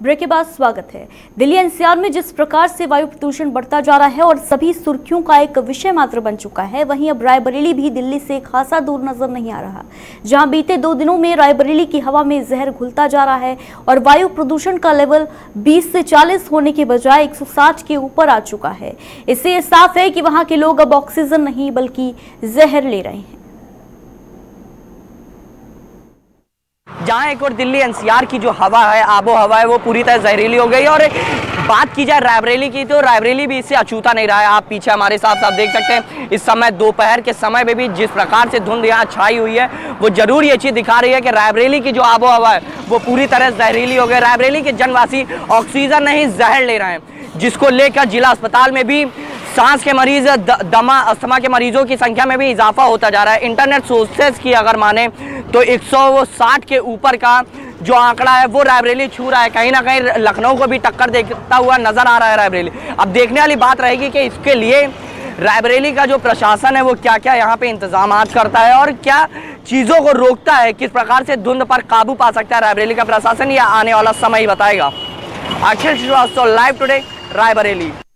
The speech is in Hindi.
ब्रेक के बाद स्वागत है। दिल्ली एनसीआर में जिस प्रकार से वायु प्रदूषण बढ़ता जा रहा है और सभी सुर्खियों का एक विषय मात्र बन चुका है, वहीं अब रायबरेली भी दिल्ली से खासा दूर नजर नहीं आ रहा, जहां बीते 2 दिनों में रायबरेली की हवा में जहर घुलता जा रहा है और वायु प्रदूषण का लेवल 20 से 40 होने के बजाय 160 के ऊपर आ चुका है। इससे यह साफ है कि वहां के लोग अब ऑक्सीजन नहीं बल्कि जहर ले रहे हैं। जहाँ एक और दिल्ली एनसीआर की जो हवा है, आबो हवा है, वो पूरी तरह जहरीली हो गई। और बात की जाए रायबरेली की, तो रायबरेली भी इससे अछूता नहीं रहा है। आप पीछे हमारे साथ आप देख सकते हैं, इस समय दोपहर के समय में भी जिस प्रकार से धुंध यहाँ छाई हुई है, वो जरूर ये चीज़ दिखा रही है कि रायबरेली की जो आबो हवा है वो पूरी तरह जहरीली हो गई। रायबरेली के जनवासी ऑक्सीजन नहीं जहर ले रहे हैं, जिसको लेकर जिला अस्पताल में भी सांस के मरीज, दमा, अस्थमा के मरीजों की संख्या में भी इजाफा होता जा रहा है। इंटरनेट सोर्सेज की अगर माने तो 160 के ऊपर का जो आंकड़ा है वो रायबरेली छू रहा है। कहीं ना कहीं लखनऊ को भी टक्कर देता हुआ नजर आ रहा है रायबरेली। अब देखने वाली बात रहेगी कि इसके लिए रायबरेली का जो प्रशासन है वो क्या क्या यहाँ पे इंतजाम करता है और क्या चीज़ों को रोकता है, किस प्रकार से धुंध पर काबू पा सकता है रायबरेली का प्रशासन, या आने वाला समय ही बताएगा। Akhil Srivastava, live today, Raebareli.